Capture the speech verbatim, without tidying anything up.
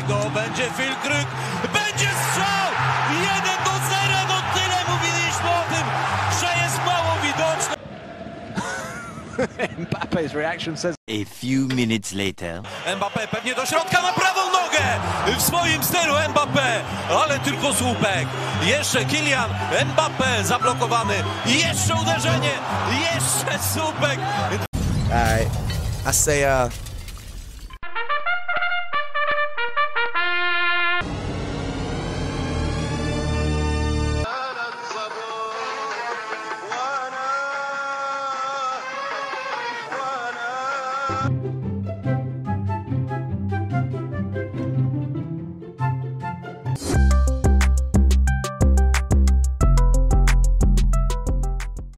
tego, będzie Füllkrug, będzie strzał! jeden do zera, no tyle mówiliśmy o tym, że jest mało widoczne. Mbappe's reaction says... A few minutes later. Mbappé pewnie do środka na prawą nogę! W swoim stylu Mbappé, ale tylko słupek. Jeszcze Kylian Mbappé zablokowany. Jeszcze uderzenie, jeszcze słupek. All right, I say uh